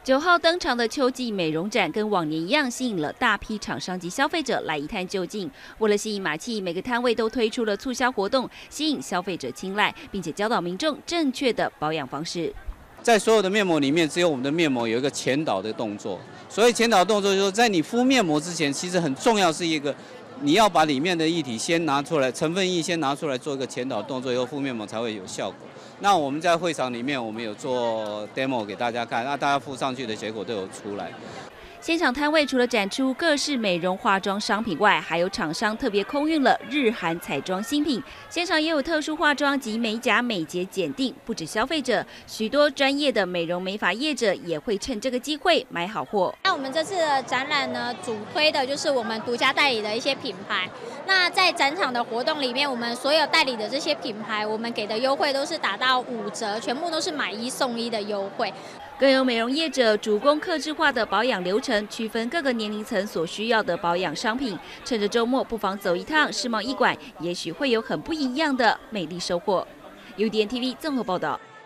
9号登场的秋季美容展，跟往年一样，吸引了大批厂商及消费者来一探究竟。为了吸引马气，每个摊位都推出了促销活动，吸引消费者青睐，并且教导民众正确的保养方式。 在所有的面膜里面，只有我们的面膜有一个前导的动作。所以前导动作就是说，在你敷面膜之前，其实很重要是一个，你要把里面的液体先拿出来，成分液先拿出来做一个前导动作，以后敷面膜才会有效果。那我们在会场里面，我们有做 demo 给大家看，那大家敷上去的结果都有出来。 现场摊位除了展出各式美容化妆商品外，还有厂商特别空运了日韩彩妆新品，现场也有特殊化妆及美甲美睫检定。不止消费者，许多专业的美容美发业者也会趁这个机会买好货。 那我们这次的展览呢，主推的就是我们独家代理的一些品牌。那在展场的活动里面，我们所有代理的这些品牌，我们给的优惠都是达到5折，全部都是买1送1的优惠。 更有美容业者主攻客制化的保养流程，区分各个年龄层所需要的保养商品。趁着周末，不妨走一趟世贸一馆，也许会有很不一样的美丽收获。UDN TV 综合报道。